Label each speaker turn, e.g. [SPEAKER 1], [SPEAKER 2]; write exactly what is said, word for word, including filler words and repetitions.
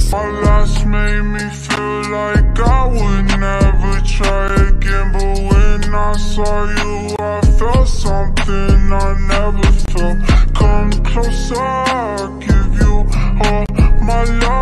[SPEAKER 1] Our last made me feel like I would never try again, but when I saw you, I felt something I never felt. Come closer, I'll give you all my love.